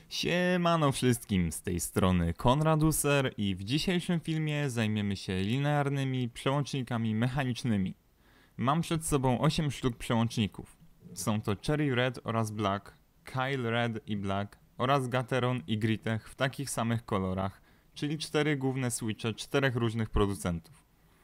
Siemano wszystkim, z tej strony Konrad User i w dzisiejszym filmie zajmiemy się linearnymi przełącznikami mechanicznymi. Mam przed sobą 8 sztuk przełączników. Są to Cherry Red oraz Black, Kyle Red i Black oraz Gateron i Gritech w takich samych kolorach, czyli 4 główne switche 4 różnych producentów.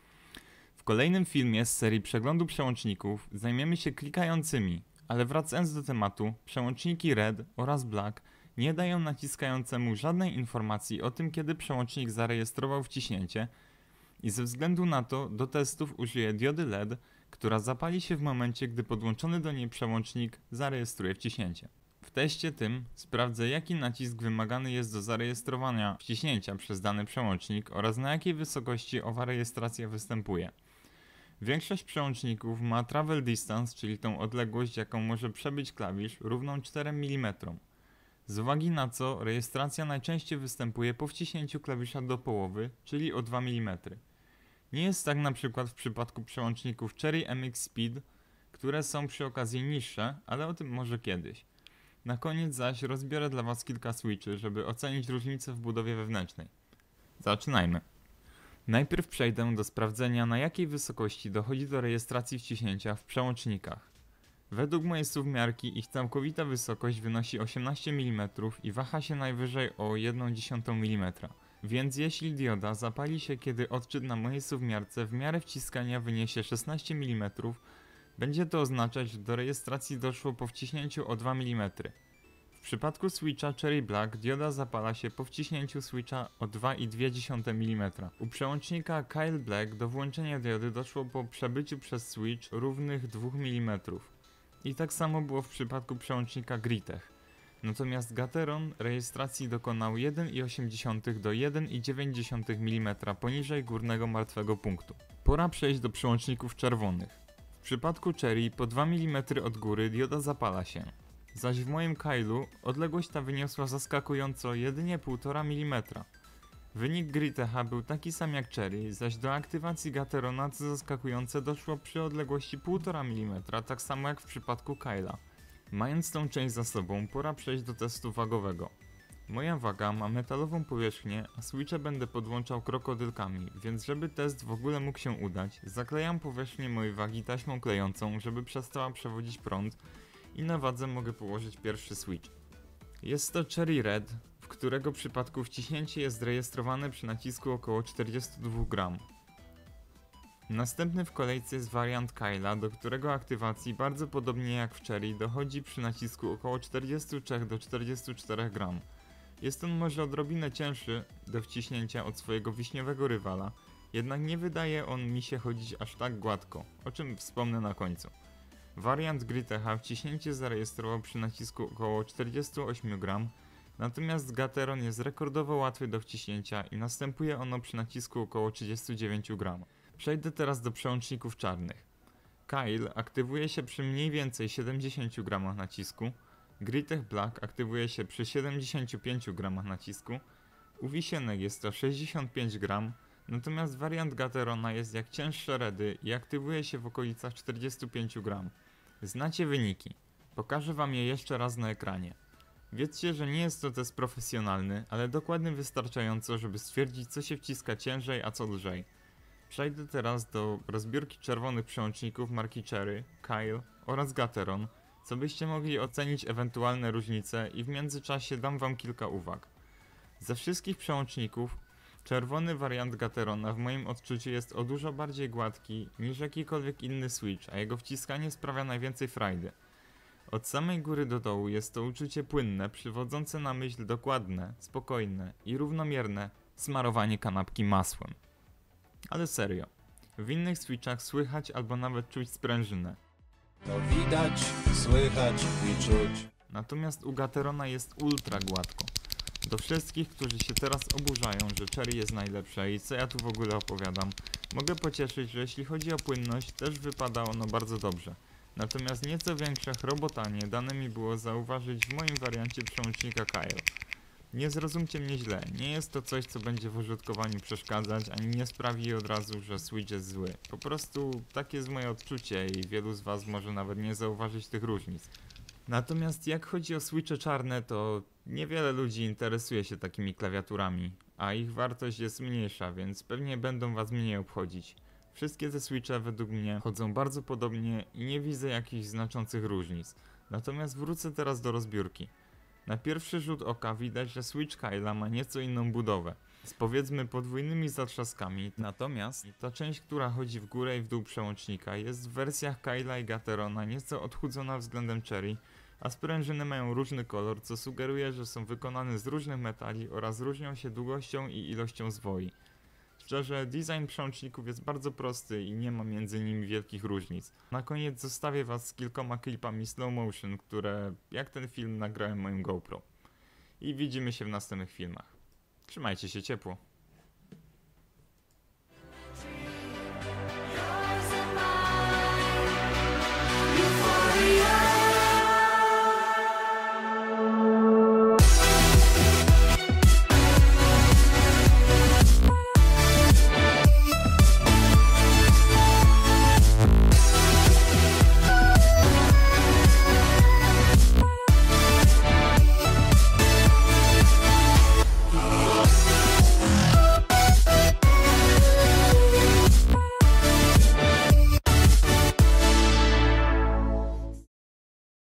W kolejnym filmie z serii przeglądu przełączników zajmiemy się klikającymi, ale wracając do tematu, przełączniki Red oraz Black nie dają naciskającemu żadnej informacji o tym, kiedy przełącznik zarejestrował wciśnięcie i ze względu na to do testów użyję diody LED, która zapali się w momencie, gdy podłączony do niej przełącznik zarejestruje wciśnięcie. W teście tym sprawdzę, jaki nacisk wymagany jest do zarejestrowania wciśnięcia przez dany przełącznik oraz na jakiej wysokości owa rejestracja występuje. Większość przełączników ma travel distance, czyli tą odległość, jaką może przebyć klawisz, równą 4 mm. Z uwagi na co rejestracja najczęściej występuje po wciśnięciu klawisza do połowy, czyli o 2 mm. Nie jest tak na przykład w przypadku przełączników Cherry MX Speed, które są przy okazji niższe, ale o tym może kiedyś. Na koniec zaś rozbiorę dla Was kilka switchy, żeby ocenić różnice w budowie wewnętrznej. Zaczynajmy. Najpierw przejdę do sprawdzenia, na jakiej wysokości dochodzi do rejestracji wciśnięcia w przełącznikach. Według mojej suwmiarki ich całkowita wysokość wynosi 18 mm i waha się najwyżej o 0,1 mm. Więc jeśli dioda zapali się, kiedy odczyt na mojej suwmiarce w miarę wciskania wyniesie 16 mm, będzie to oznaczać, że do rejestracji doszło po wciśnięciu o 2 mm. W przypadku switcha Cherry Black dioda zapala się po wciśnięciu switcha o 2,2 mm. U przełącznika Kyle Black do włączenia diody doszło po przebyciu przez switch równych 2 mm. I tak samo było w przypadku przełącznika Gritech. Natomiast Gateron rejestracji dokonał 1,8 do 1,9 mm poniżej górnego martwego punktu. Pora przejść do przełączników czerwonych. W przypadku Cherry po 2 mm od góry dioda zapala się. Zaś w moim Kylu odległość ta wyniosła zaskakująco jedynie 1,5 mm. Wynik Gritecha był taki sam jak Cherry, zaś do aktywacji Gaterona co zaskakujące doszło przy odległości 1,5 mm, tak samo jak w przypadku Kyla. Mając tą część za sobą, pora przejść do testu wagowego. Moja waga ma metalową powierzchnię, a switche będę podłączał krokodylkami, więc żeby test w ogóle mógł się udać, zaklejam powierzchnię mojej wagi taśmą klejącą, żeby przestała przewodzić prąd i na wadze mogę położyć pierwszy switch. Jest to Cherry Red, w którego przypadku wciśnięcie jest rejestrowane przy nacisku około 42 g. Następny w kolejce jest wariant Kyla, do którego aktywacji bardzo podobnie jak w Cherry dochodzi przy nacisku około 43 do 44 g. Jest on może odrobinę cięższy do wciśnięcia od swojego wiśniowego rywala, jednak nie wydaje on mi się chodzić aż tak gładko, o czym wspomnę na końcu. Wariant Gritecha wciśnięcie zarejestrował przy nacisku około 48 g, natomiast Gateron jest rekordowo łatwy do wciśnięcia i następuje ono przy nacisku około 39 g. Przejdę teraz do przełączników czarnych. Kyle aktywuje się przy mniej więcej 70 g nacisku, Gritech Black aktywuje się przy 75 g nacisku, u wisienek jest to 65 g, natomiast wariant Gaterona jest jak cięższe Redy i aktywuje się w okolicach 45 g. Znacie wyniki. Pokażę Wam je jeszcze raz na ekranie. Wiedzcie, że nie jest to test profesjonalny, ale dokładny wystarczająco, żeby stwierdzić, co się wciska ciężej, a co lżej. Przejdę teraz do rozbiórki czerwonych przełączników marki Cherry, Kyle oraz Gateron, co byście mogli ocenić ewentualne różnice i w międzyczasie dam Wam kilka uwag. Ze wszystkich przełączników czerwony wariant Gaterona w moim odczuciu jest o dużo bardziej gładki niż jakikolwiek inny switch, a jego wciskanie sprawia najwięcej frajdy. Od samej góry do dołu jest to uczucie płynne, przywodzące na myśl dokładne, spokojne i równomierne smarowanie kanapki masłem. Ale serio, w innych switchach słychać albo nawet czuć sprężynę. To widać, słychać i czuć. Natomiast u Gaterona jest ultra gładko. Do wszystkich, którzy się teraz oburzają, że Cherry jest najlepsze i co ja tu w ogóle opowiadam, mogę pocieszyć, że jeśli chodzi o płynność, też wypada ono bardzo dobrze. Natomiast nieco większe chrobotanie dane mi było zauważyć w moim wariancie przełącznika Kyle. Nie zrozumcie mnie źle, nie jest to coś, co będzie w użytkowaniu przeszkadzać, ani nie sprawi od razu, że switch jest zły. Po prostu takie jest moje odczucie i wielu z Was może nawet nie zauważyć tych różnic. Natomiast jak chodzi o switche czarne, to niewiele ludzi interesuje się takimi klawiaturami, a ich wartość jest mniejsza, więc pewnie będą was mniej obchodzić. Wszystkie te switche według mnie chodzą bardzo podobnie i nie widzę jakichś znaczących różnic. Natomiast wrócę teraz do rozbiórki. Na pierwszy rzut oka widać, że Switch Kyla ma nieco inną budowę, z powiedzmy podwójnymi zatrzaskami, natomiast ta część, która chodzi w górę i w dół przełącznika jest w wersjach Kyla i Gaterona nieco odchudzona względem Cherry, a sprężyny mają różny kolor, co sugeruje, że są wykonane z różnych metali oraz różnią się długością i ilością zwoi. Szczerze, design przełączników jest bardzo prosty i nie ma między nimi wielkich różnic. Na koniec zostawię was z kilkoma klipami slow motion, które jak ten film nagrałem moim GoPro. I widzimy się w następnych filmach. Trzymajcie się ciepło.